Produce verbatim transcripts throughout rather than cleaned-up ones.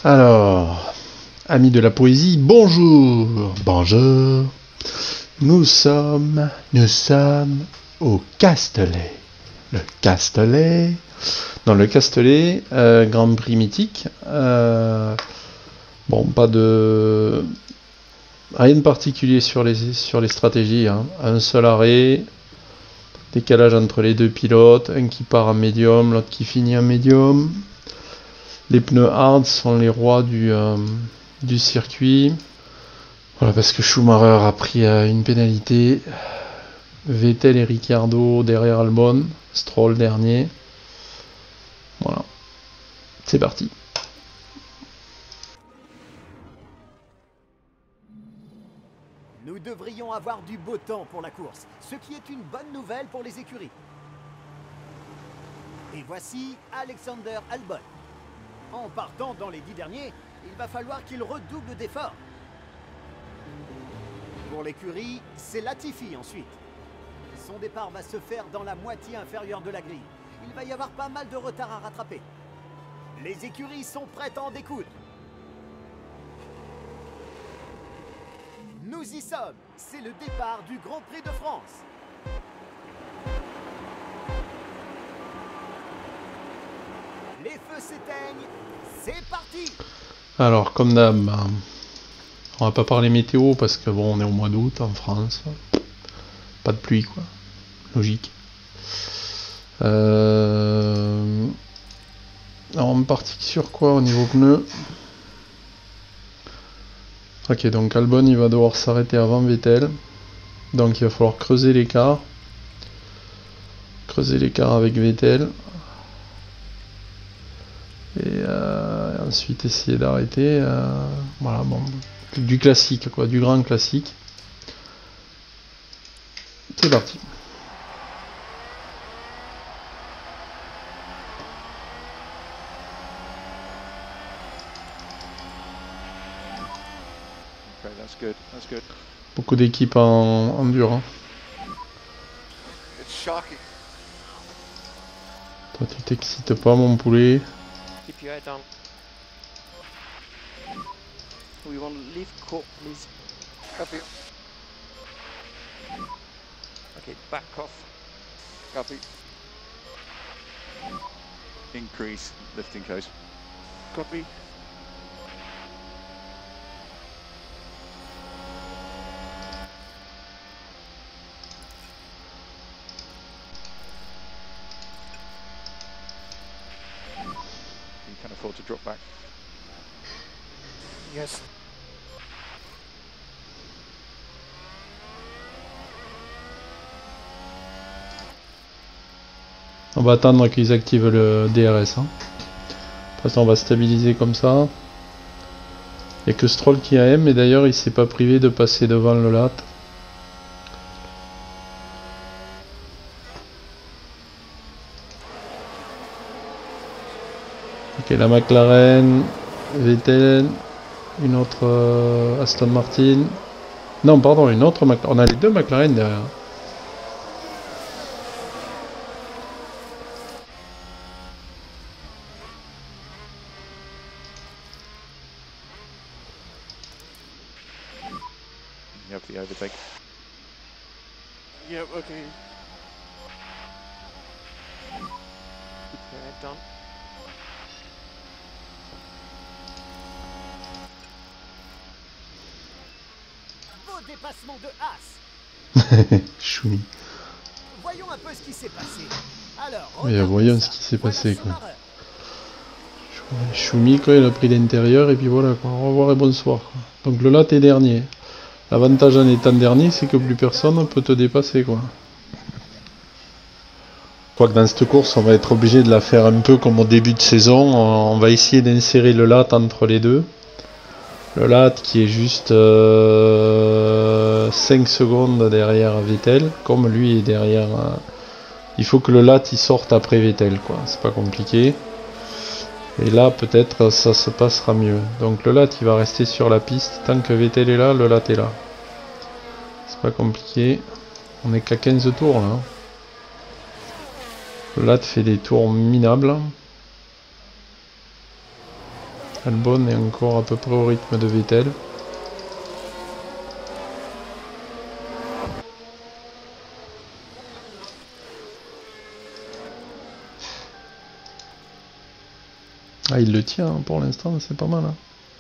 Alors, amis de la poésie, bonjour, bonjour. Nous sommes, nous sommes au Castellet. Le Castellet, dans le Castellet, euh, Grand Prix mythique. Euh, bon, pas de rien de particulier sur les sur les stratégies. Hein. Un seul arrêt, décalage entre les deux pilotes, un qui part en médium, l'autre qui finit en médium. Les pneus hard sont les rois du, euh, du circuit. Voilà, parce que Schumacher a pris euh, une pénalité. Vettel et Ricciardo derrière Albon. Stroll dernier. Voilà. C'est parti. Nous devrions avoir du beau temps pour la course, ce qui est une bonne nouvelle pour les écuries. Et voici Alexander Albon. En partant dans les dix derniers, il va falloir qu'il redouble d'efforts. Pour l'écurie, c'est Latifi ensuite. Son départ va se faire dans la moitié inférieure de la grille. Il va y avoir pas mal de retard à rattraper. Les écuries sont prêtes à en découdre. Nous y sommes. C'est le départ du Grand Prix de France. Les feux s'éteignent. C'est parti. Alors, comme d'hab, on va pas parler météo parce que bon, on est au mois d'août en France. Pas de pluie, quoi. Logique. Euh... Alors, on partit sur quoi au niveau pneus? Ok, donc Albon, il va devoir s'arrêter avant Vettel. Donc, il va falloir creuser l'écart. Creuser l'écart avec Vettel. Et euh, ensuite essayer d'arrêter. Euh, voilà, bon. Du classique, quoi. Du grand classique. C'est parti. Okay, that's good. That's good. Beaucoup d'équipes en, en dur. Hein. It's shocking. Toi, tu t'excites pas, mon poulet. Keep your head down. We want to leave court, please. Copy. Okay, back off. Copy. Increase lifting case. Copy. You can afford to drop back. Yes. On va attendre qu'ils activent le D R S. Hein. Après, on va stabiliser comme ça. Il n'y a que Stroll qui a M, et d'ailleurs, il s'est pas privé de passer devant le lat. Ok, la McLaren, Vettel, une autre euh, Aston Martin. Non, pardon, une autre McLaren. On a les deux McLaren derrière. You have the overtake. Yep, okay. Keep your head down. Beau dépassement de Haas. Choumi. Voyons un peu ce qui s'est passé. Alors, Oui, regardez voyons ça. ce qui s'est Voilà passé, quoi. Schumacher. Choumi, quoi, il a pris l'intérieur, et puis voilà, quoi. Au revoir et bonsoir. Quoi. Donc le lat est dernier. L'avantage en étant dernier, c'est que plus personne ne peut te dépasser, quoi. Je crois que dans cette course, on va être obligé de la faire un peu comme au début de saison. On va essayer d'insérer le lat entre les deux. Le lat qui est juste euh, cinq secondes derrière Vettel, comme lui est derrière... Euh, il faut que le lat il sorte après Vettel, quoi. C'est pas compliqué. Et là, peut-être, ça se passera mieux. Donc le lat, il va rester sur la piste. Tant que Vettel est là, le lat est là. C'est pas compliqué. On est qu'à quinze tours, là. Le lat fait des tours minables. Albon est encore à peu près au rythme de Vettel. Ah, il le tient hein, pour l'instant, c'est pas mal. Hein.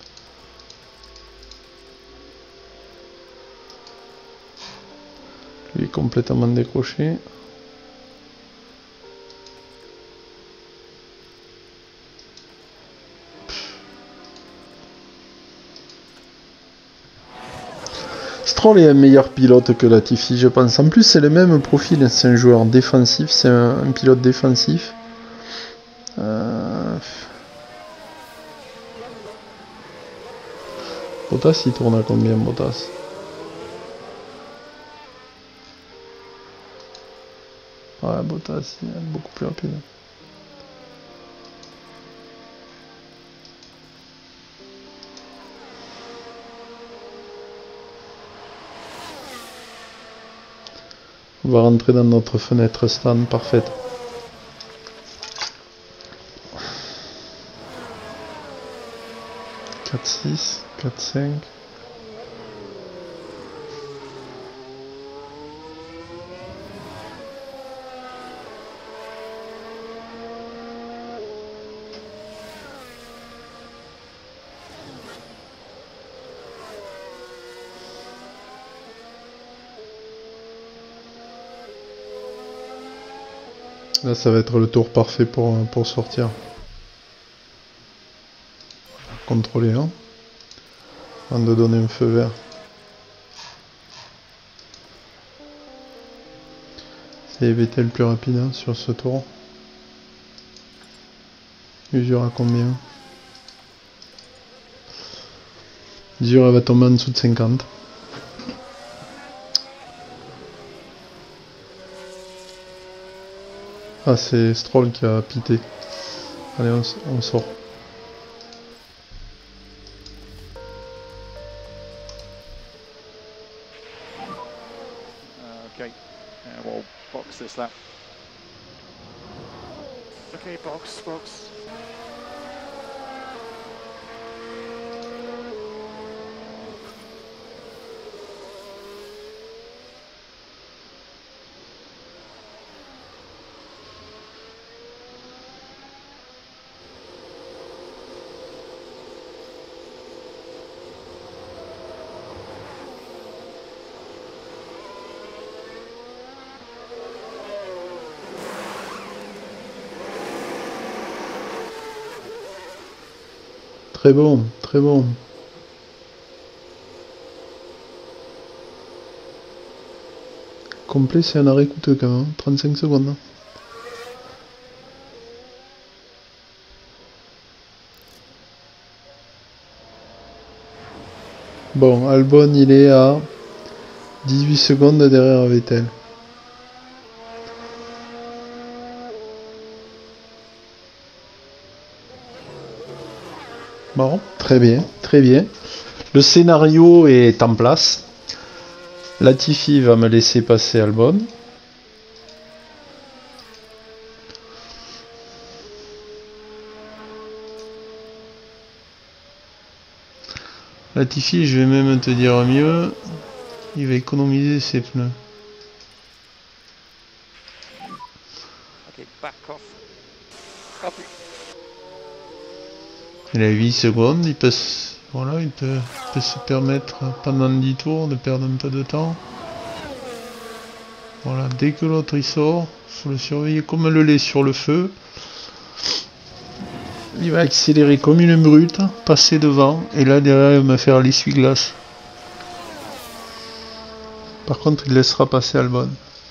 Lui est complètement décroché. Stroll est un meilleur pilote que Latifi, je pense. En plus, c'est le même profil, c'est un joueur défensif, c'est un, un pilote défensif. Euh... Bottas, il tourne à combien, Bottas? Ouais, Bottas, il est beaucoup plus rapide. On va rentrer dans notre fenêtre stand parfaite. quatre six, quatre cinq. Là, ça va être le tour parfait pour, pour sortir. Contrôler, hein, avant de donner un feu vert. C'est Vettel le plus rapide hein, sur ce tour. Usure à combien? Usure elle va tomber en dessous de cinquante. Ah, c'est Stroll qui a pité. Allez, on, on sort. Uh, okay, uh, we'll box this lap. Okay, box, box. Très bon, très bon. Complet, c'est un arrêt coûteux quand même, trente-cinq secondes. Bon, Albon il est à dix-huit secondes derrière Vettel. Bon, très bien, très bien. Le scénario est en place. Latifi va me laisser passer Albon. Latifi, je vais même te dire mieux, il va économiser ses pneus. Okay, back off. Copy. Il a huit secondes, il peut, se, voilà, il peut, peut se permettre pendant dix tours de perdre un peu de temps. Voilà, dès que l'autre il sort, il faut le surveiller comme le lait sur le feu. Il va accélérer comme une brute, passer devant, et là derrière il va me faire l'essuie-glace. Par contre il laissera passer Albon.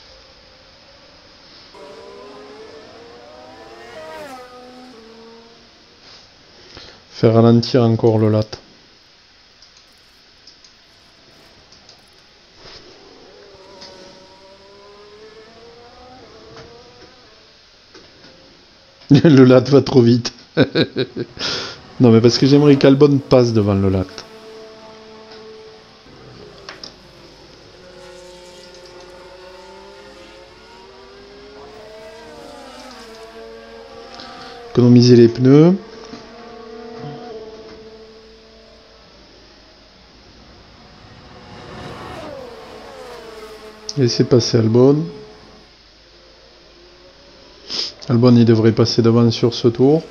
Faire ralentir encore le lat. Le lat va trop vite. Non mais parce que j'aimerais qu'Albon passe devant le lat. Économiser les pneus. Laissez passer Albon. Albon, il devrait passer devant sur ce tour.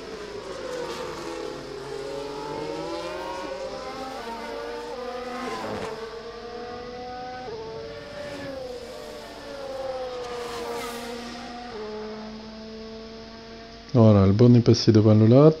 Voilà, Albon est passé devant le lat.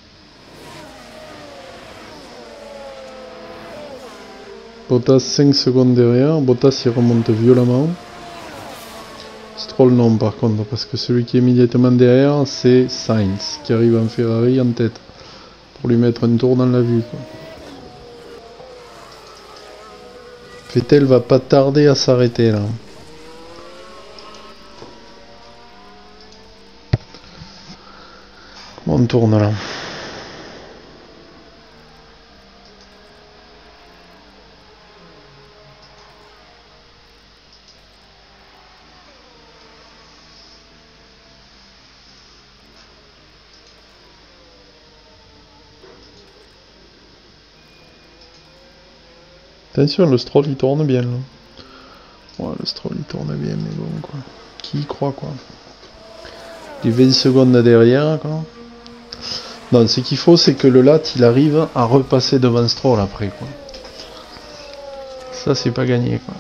Bottas cinq secondes derrière. Bottas il remonte violemment. Stroll non par contre, parce que celui qui est immédiatement derrière, c'est Sainz, qui arrive en Ferrari en tête. Pour lui mettre un tour dans la vue, quoi. Vettel va pas tarder à s'arrêter là. Comment on tourne là? Attention, le Stroll il tourne bien là. Ouais, le Stroll il tourne bien, mais bon quoi. Qui y croit quoi? Les vingt secondes derrière quoi. Non, ce qu'il faut c'est que le lat il arrive à repasser devant Stroll après quoi. Ça c'est pas gagné quoi.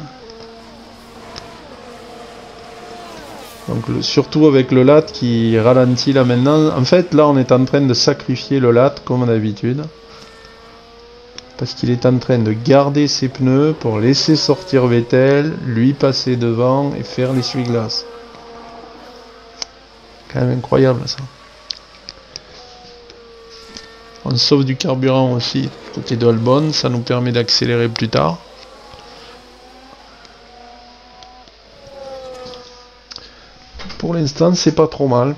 Donc le, surtout avec le lat qui ralentit là maintenant. En fait là on est en train de sacrifier le lat comme d'habitude. Parce qu'il est en train de garder ses pneus pour laisser sortir Vettel, lui passer devant et faire l'essuie-glace. Quand même incroyable ça. On sauve du carburant aussi côté de Albon, ça nous permet d'accélérer plus tard. Pour l'instant c'est pas trop mal.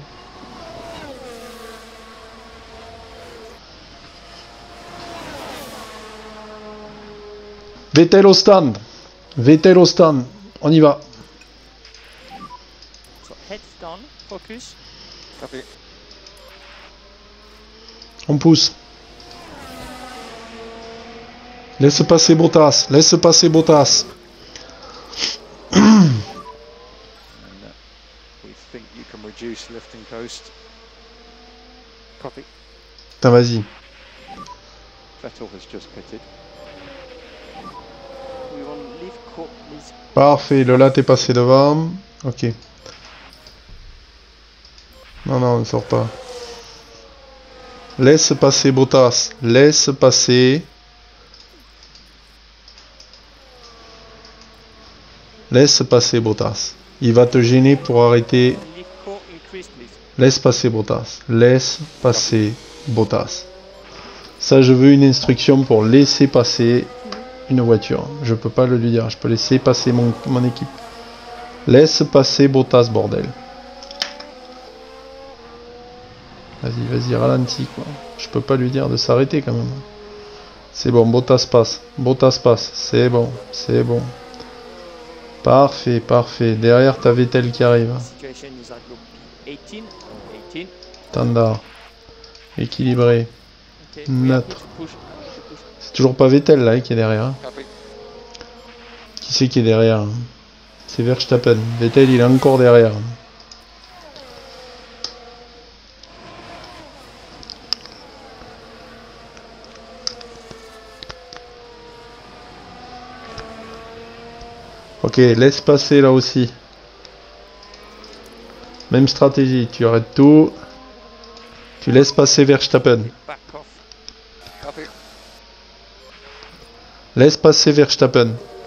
Vettel au stand. Vettel au stand. On y va. So heads down, focus. Copy. On pousse. Laisse passer Bottas. Laisse passer Bottas. And uh, we think you can reduce lifting coast. Copy. Putain, vas-y. Vettel has just pitted. We will leave court, please. Parfait. Le lat est passé devant. Ok. Non, non, on ne sort pas. Laisse passer Bottas. Laisse passer. Laisse passer Bottas. Il va te gêner pour arrêter. Leave court, increase, please. Laisse passer Bottas. Laisse passer Bottas. Ça, je veux une instruction pour laisser passer une voiture. Je peux pas le lui dire. Je peux laisser passer mon, mon équipe. Laisse passer Bottas, bordel. Vas-y, vas-y, ralentis, quoi. Je peux pas lui dire de s'arrêter, quand même. C'est bon, Bottas passe. Bottas passe. C'est bon, c'est bon. Parfait, parfait. Derrière, t'as Vettel qui arrive. Situation is at group eighteen. eighteen. Standard. Équilibré. Okay. we Neutre. need to push. to push. C'est toujours pas Vettel, là, qui est derrière. Hein. Copy. Qui c'est qui est derrière hein? C'est Verstappen. Vettel, il est encore derrière. Ok, laisse passer là aussi. Même stratégie, tu arrêtes tout. Tu laisses passer Verstappen. Back off. Copy. Laisse passer Verstappen.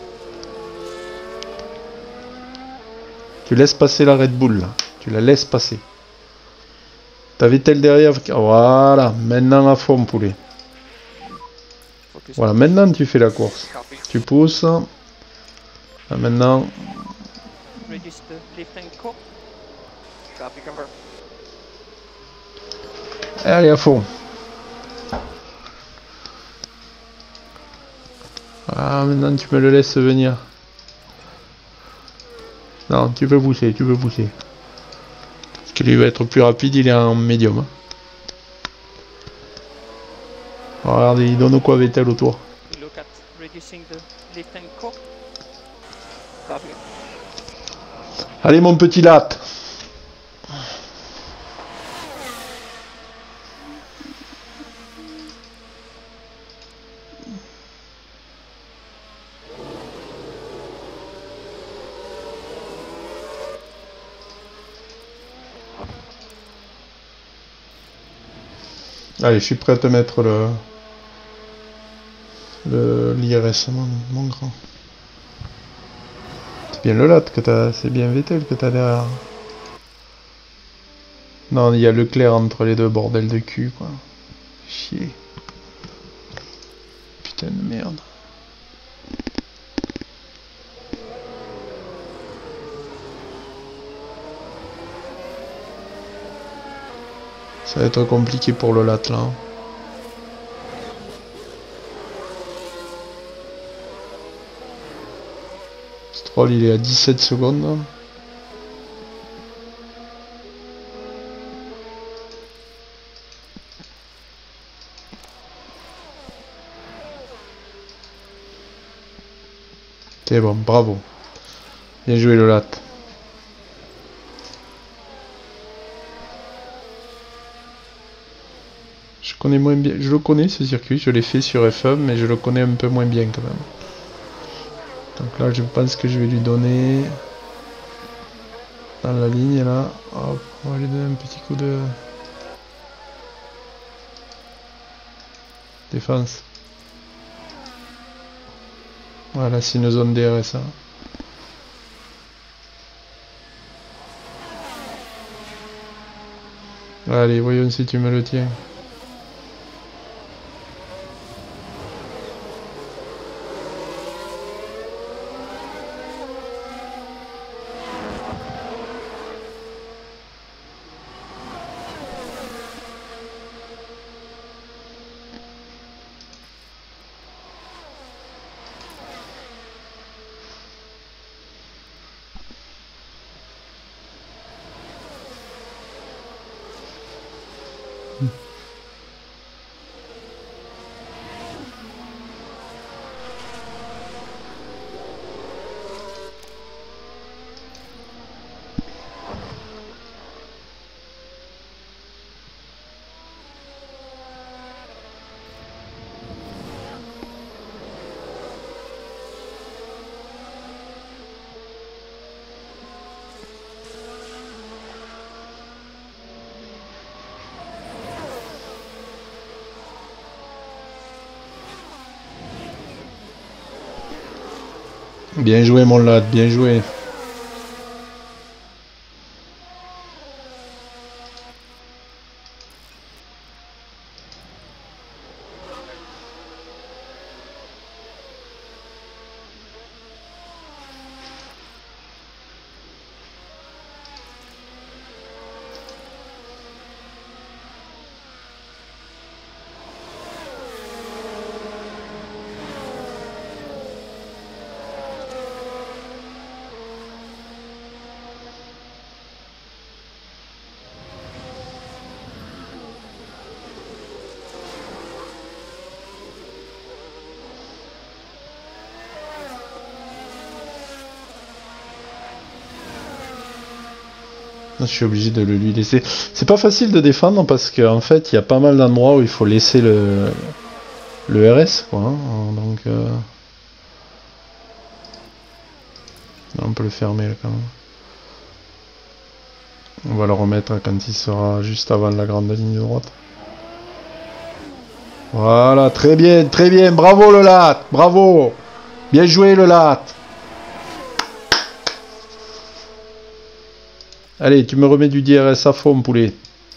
Tu laisses passer la Red Bull là. Tu la laisses passer. T'as Vettel derrière. Voilà, maintenant à fond poulet. Focus. Voilà, maintenant tu fais la course. Copy. Tu pousses. Là, maintenant, Reduce the lift and court. Copy, confirm. allez à fond. Ah, maintenant tu me le laisses venir. Non, tu peux pousser, tu peux pousser. Parce que lui va être plus rapide, il est en médium. hein. Regardez, il donne quoi Vettel autour. We look at reducing the lift and court. Copy. Allez mon petit latte. Allez, je suis prêt à te mettre le le l'I R S, mon, mon grand. C'est bien le latte que t'as, c'est bien Vettel que t'as derrière. Non, il y a Leclerc entre les deux, bordel de cul, quoi. Chier. Putain de merde. Ça va être compliqué pour le latte là. Stroll il est à dix-sept secondes. C'est bon, bravo. Bien joué le latte. Je connais moins bien, je le connais ce circuit, je l'ai fait sur F un, mais je le connais un peu moins bien quand même. Donc là je pense que je vais lui donner dans la ligne là, hop, on va lui donner un petit coup de défense. Voilà, c'est une zone D R S. Hein. Allez, voyons si tu me le tiens. Bien joué mon lad, bien joué. Je suis obligé de le lui laisser. C'est pas facile de défendre parce qu'en fait il y a pas mal d'endroits où il faut laisser le le R S quoi. Hein. Donc euh... on peut le fermer là, quand même. On va le remettre quand il sera juste avant la grande ligne droite. Voilà, très bien, très bien, bravo le latte, bravo. Bien joué le latte. Allez, tu me remets du D R S à fond, poulet.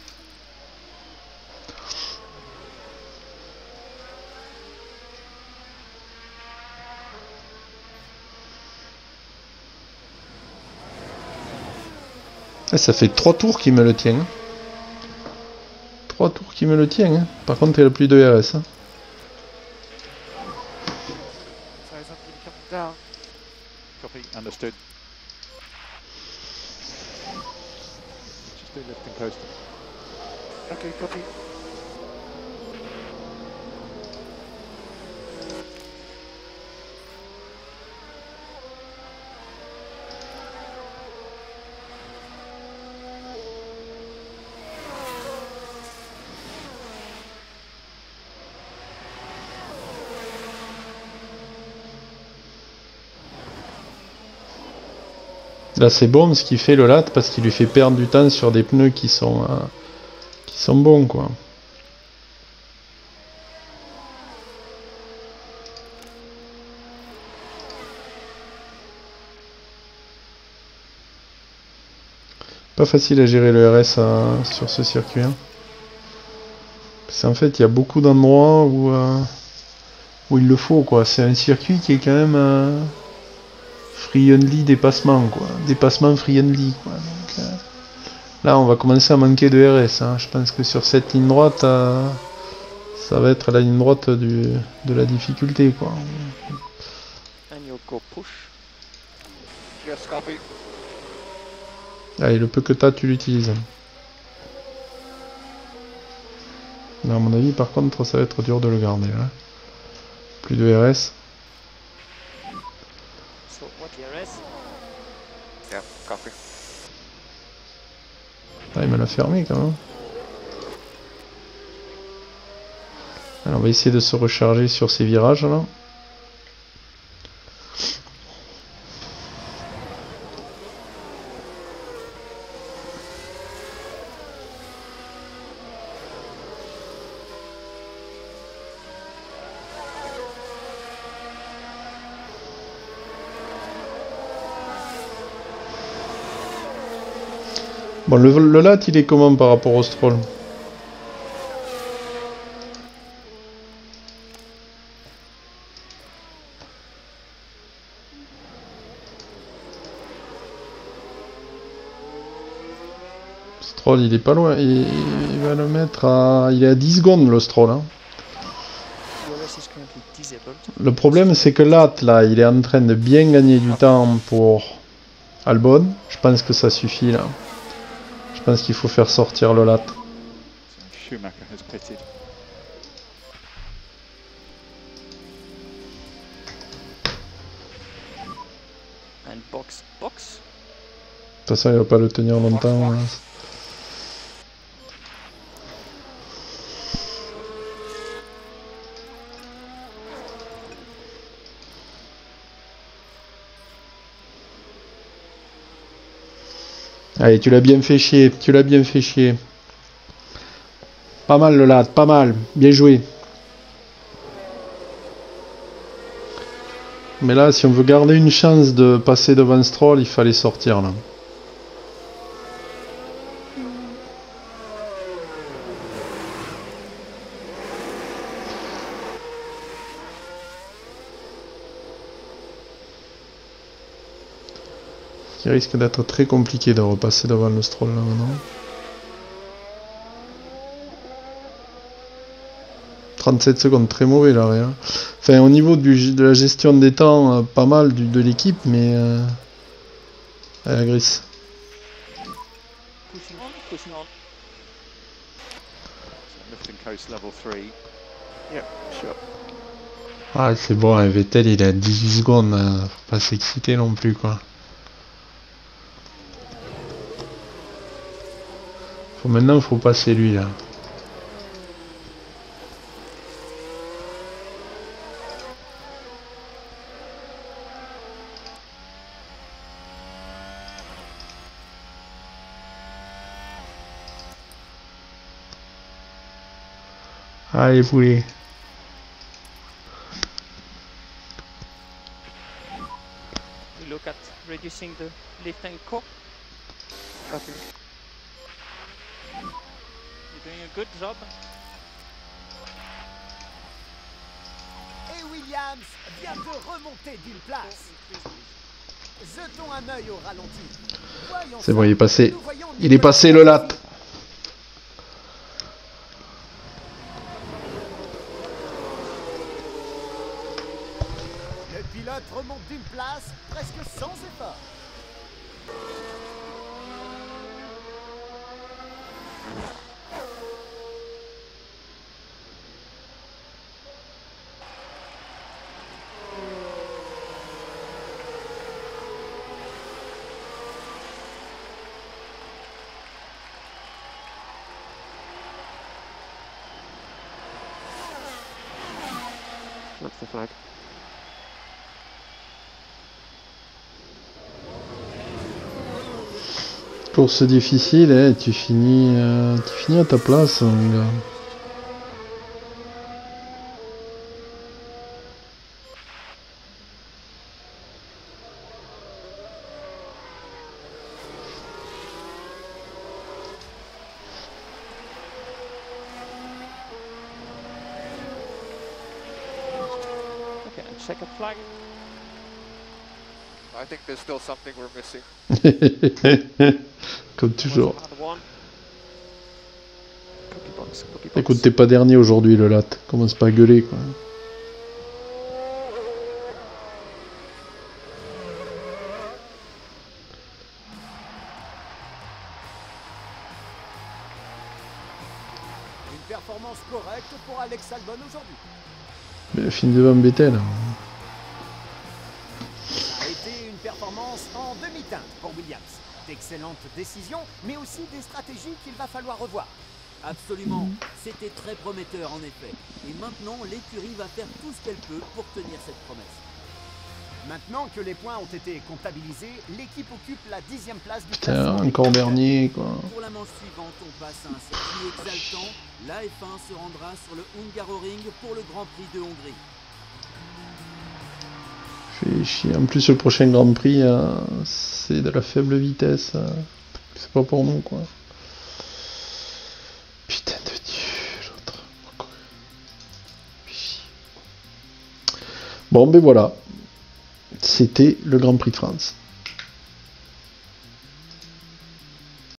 Et ça fait trois tours qu'il me le tient. Trois tours qu'il me le tient. Hein. Par contre, il n'a plus de R S. Hein. Copy, understood. Just do lifting post. Okay, copy. Là c'est bon ce qu'il fait le lat parce qu'il lui fait perdre du temps sur des pneus qui sont, euh, qui sont bons quoi. Pas facile à gérer le R S euh, sur ce circuit. Hein. Parce qu'en fait il y a beaucoup d'endroits où, euh, où il le faut quoi. C'est un circuit qui est quand même euh, free-only dépassement quoi. Dépassement free-only quoi. Donc, euh, là on va commencer à manquer de R S. Hein. Je pense que sur cette ligne droite, euh, ça va être la ligne droite du, de la difficulté quoi. And you'll go push. Yes, copy. Allez, le peu que t'as, tu l'utilises. Mais à mon avis, par contre, ça va être dur de le garder. Là. Plus de R S. So what R S? Yeah, copy. Ah, il me l'a fermé quand même. Alors, on va essayer de se recharger sur ces virages là. Bon, le, le lat, il est comment par rapport au Stroll? Stroll, il est pas loin. Il, il va le mettre à... Il est à dix secondes, le Stroll. Hein. R S is currently disabled. Le problème, c'est que Lat, là, il est en train de bien gagner du temps pour Albon. Je pense que ça suffit, là. Je pense qu'il faut faire sortir le Lat. Schumacher has pitted. And box, box. De toute façon, il va pas le tenir longtemps. Là. Allez, tu l'as bien fait chier, tu l'as bien fait chier. Pas mal le Lat, pas mal, bien joué. Mais là, si on veut garder une chance de passer devant Stroll, il fallait sortir là. Il risque d'être très compliqué de repasser devant le Stroll là maintenant. trente-sept secondes, très mauvais là, rien. Enfin, au niveau du, de la gestion des temps, euh, pas mal du, de l'équipe, mais euh, à la grisse. Pushing on, pushing on. Lifting coast level three. Yep, sure. Ah, c'est bon, hein, Vettel il est à dix-huit secondes, hein. Faut pas s'exciter non plus quoi. Faut maintenant, faut passer lui là. Allez, poulet. We look at reducing the lift and core. Copy. You're doing a good job. Et Williams vient de remonter d'une place. Jetons un œil au ralenti. Voyons C'est ça. bon, il est passé. Nous voyons Il est passé le Lat. Le pilote remonte d'une place presque sans effort. That's the flag. Course difficile, eh, tu finis, euh, tu finis à ta place, mon gars. Okay, and check a flag. I think there's still something we're missing. Comme toujours. Another one. Copy box, copy box. Écoute, t'es pas dernier aujourd'hui, le lat. Commence pas à gueuler, quoi. Une performance correcte pour Alex Albon aujourd'hui. Mais la fin devant Vettel. Ça a été une performance en demi-teinte pour Williams. D'excellentes décisions, mais aussi des stratégies qu'il va falloir revoir. Absolument, c'était très prometteur en effet. Et maintenant, l'écurie va faire tout ce qu'elle peut pour tenir cette promesse. Maintenant que les points ont été comptabilisés, l'équipe occupe la dixième place du Putain, classement. encore dernier, quoi. Pour la manche suivante, on passe à un circuit exaltant. La F un se rendra sur le Hungaroring pour le Grand Prix de Hongrie. Fait chier. En plus, le prochain Grand Prix, euh, c'est de la faible vitesse. euh. C'est pas pour nous, quoi. Putain de Dieu, l'autre. Pourquoi? Fait chier. Bon, ben voilà. C'était le Grand Prix de France.